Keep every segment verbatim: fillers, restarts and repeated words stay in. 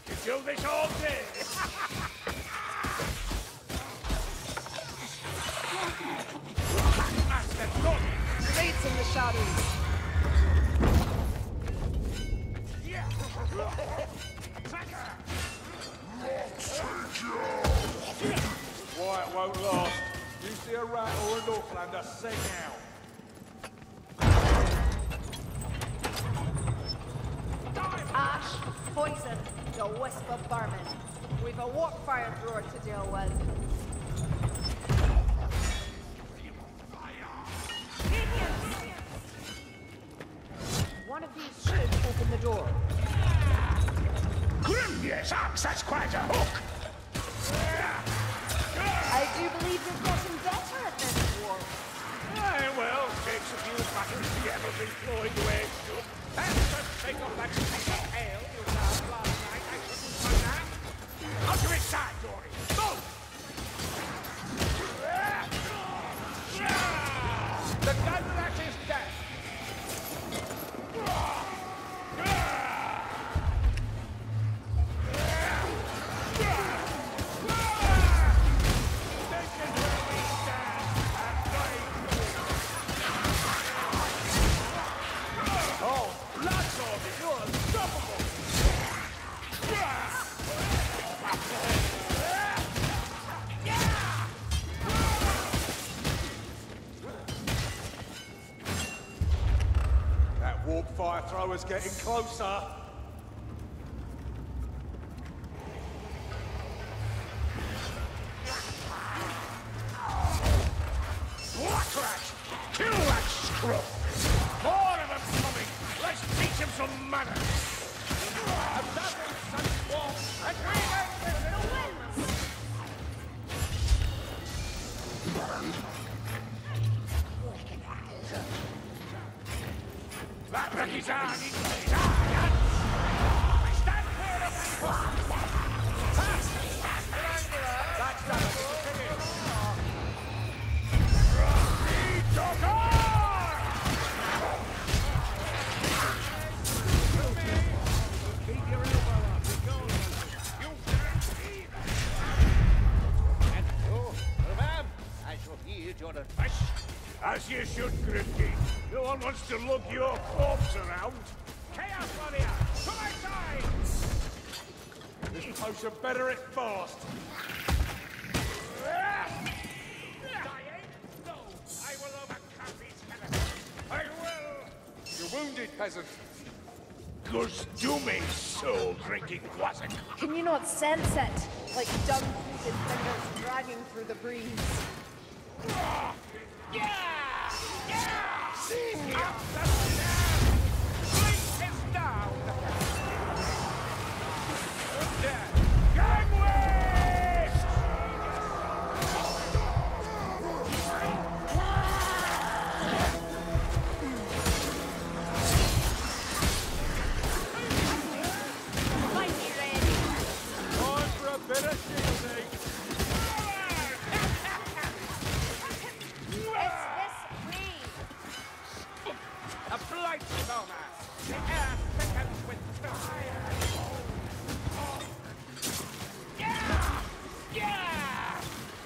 You do this all day. Master, look! Blades in the shadows. Yeah. Why it won't last. You see a rat or an Northlander, sing out. Ash, poison, the wisp of vermin. We've a warp fire thrower to deal with. One of these should open the door. Grimness axe, that's quite a hook! I do believe you're getting better at this warp. Aye, well, takes a few buttons to get everything flowing the way it should. And just take off that piece of ale you found last night. I couldn't find that. Out to its side, Dory. Move! The gun rat is dead. Fire thrower's getting closer. Black rat! Kill that scrub! More of them coming! Let's teach him some manners! A dozen such walls, and we make the winds! That Ricky's on his way. Stand clear of that. That's done. Keep your elbow up. You can't see that. And so, ma'am, I shall heed your advice. As you should, Grimke. No one wants to lug your corpse around. Chaos Warrior, to my side! This potion better it fast. Dying? No, I will overcome these skeletons. I will! You're wounded, peasant. Goes do me, soul-drinking wassack. Can you not sense it? Like dung-coated fingers dragging through the breeze. Yeah! Yeah! Sing up the snap! Blink is down! Dead! Gang waste! Might be ready. Time for a bit of shooting! A blight stormer! The air thickens with fire! Yeah! Yeah!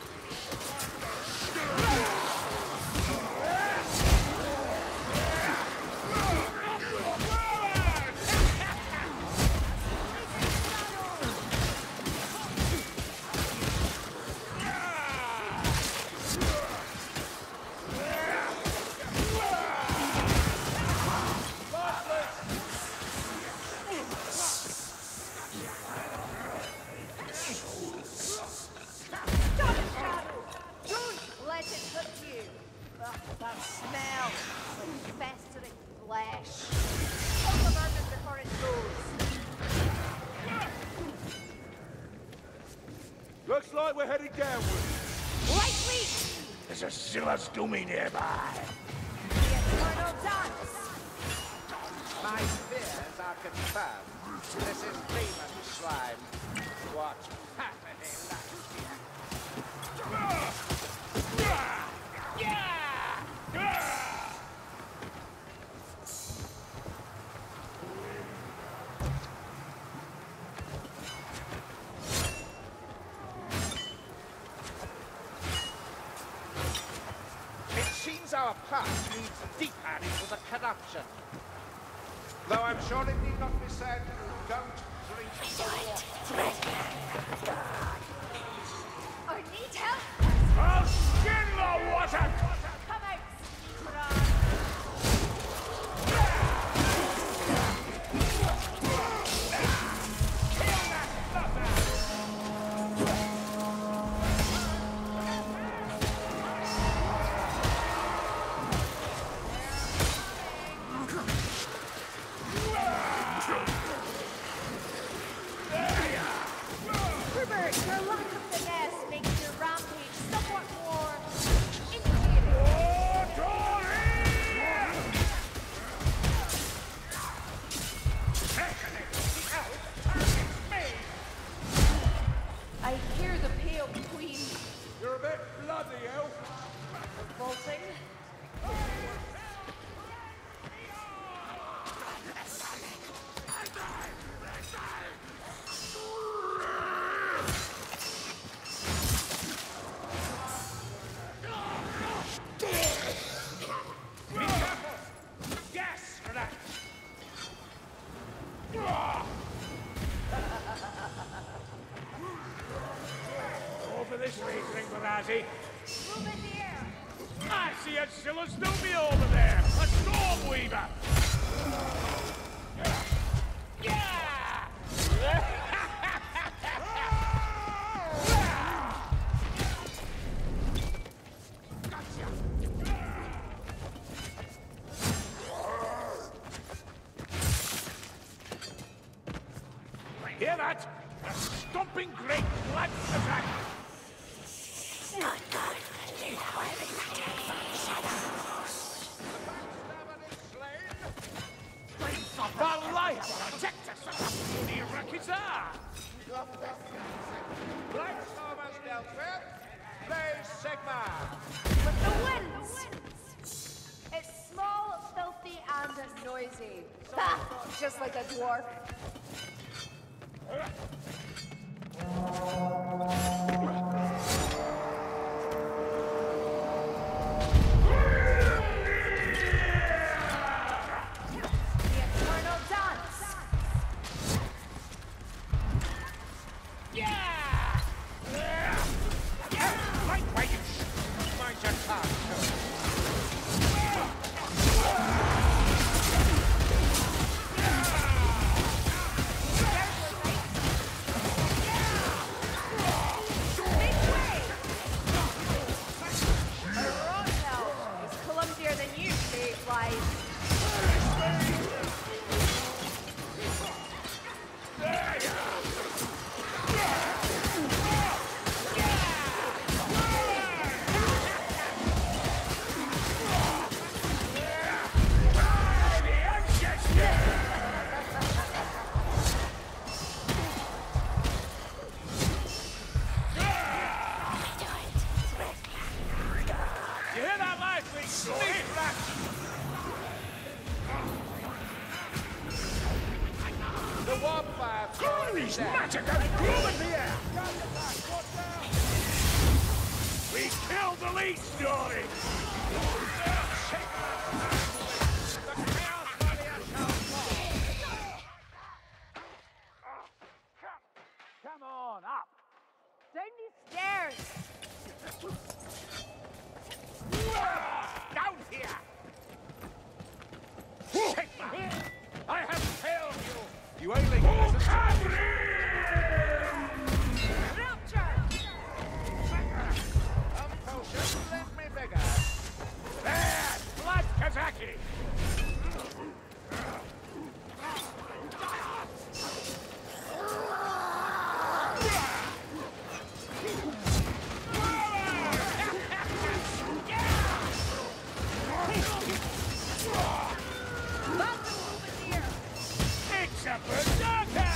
That smell, like festering flesh. Kill the vermin before it goes. Looks like we're heading downward. Lightly! There's a Silas Doomy nearby. The eternal dance! My fears are confirmed. This is demon slime. What happened last year? our path leads deeper into the corruption. Though I'm sure it need not be said, don't drink the water. I need help! I'll skin the water! Come out, Sneaker! Herbert, your lack of finesse makes your rampage somewhat more intimidating. I hear the Pale Queen You're a bit bloody, elf. revolting. Yes, for that! Over this way, Gringbarazzi. Move in the air. I see a Zilla Snoopy over there! A Storm Weaver! Yeah! Hear that? A stomping great blood attack! The liar protect us! The Irakizar! Black Storm has dealt with. Play Sigma. With the winds! It's small, filthy, and noisy. Ha! Just like a dwarf. The Eternal Dance! Yeah! Yeah! Right way, you sh- Mind your tongue, too. Make way! Rothel is clumsier than you, Mayflies. You hear that last thing, Sneak rat! The Warfire These dead. magic and grooving here! We killed the lead story! Come on, up! Down these stairs! Down here! Sigma! I have failed you! You ailing peasants. Rapture! Some potions let me bigger. There! Blood Kazaki! Malcolm, move in the air! It's a berserker!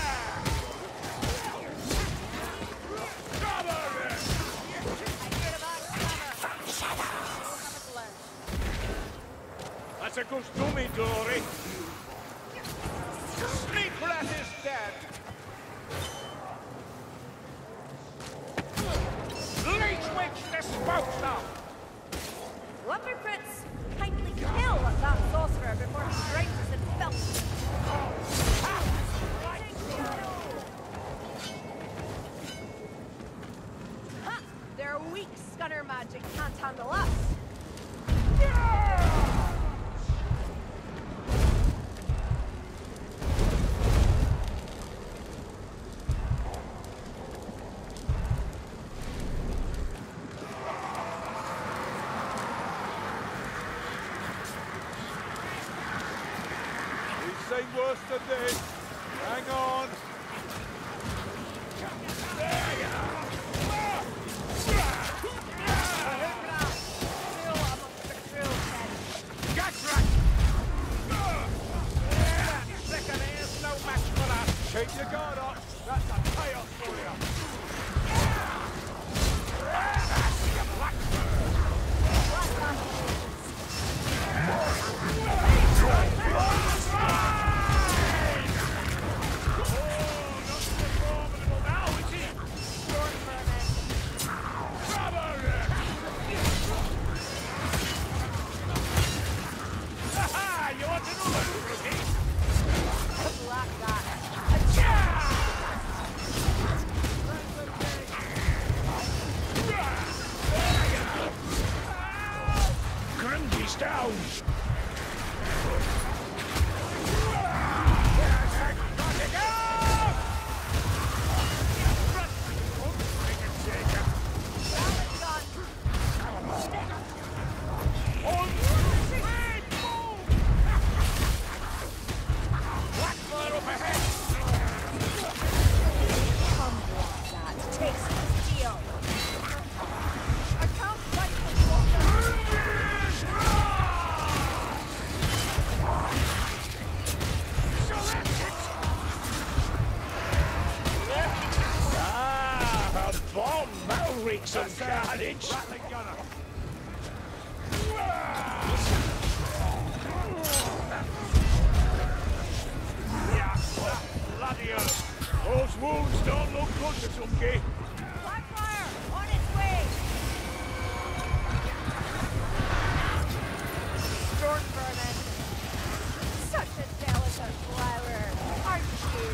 Cover it! I hear about summer. Haven't learned. That's a costumi, Dory. Sneak rat is dead. Leech Witch disposed of! Lumber Prince, that sorcerer before he drains us in filth. Ha! Their weak scunner magic can't handle us. Seen worse than this. Hang on. There you are. Keep your guard up. That's a chaos for you. Grundy's down! Some carnage! Bloody hell! Those wounds don't look good to some kid. Blackfire! On its way! Storm vermin! Such a delicate flower, aren't you?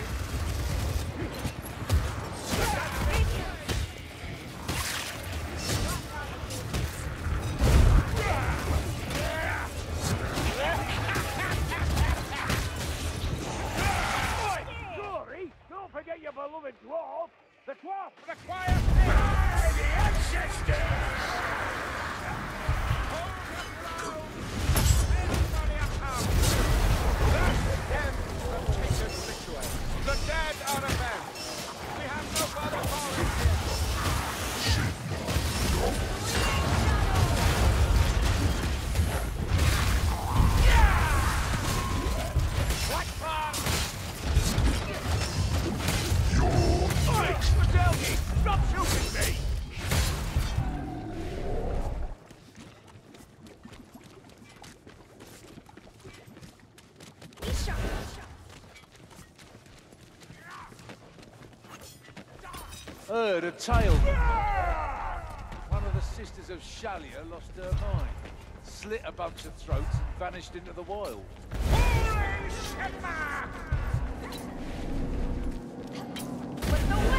Forget your beloved dwarf! The dwarf requires the eye! The ancestor! That's the dead of tainted ritual. The dead are avenged. We have no further callings here. Stop shooting me! Heard a tale. One of the sisters of Shalia lost her mind, slit a bunch of throats and vanished into the wild. With the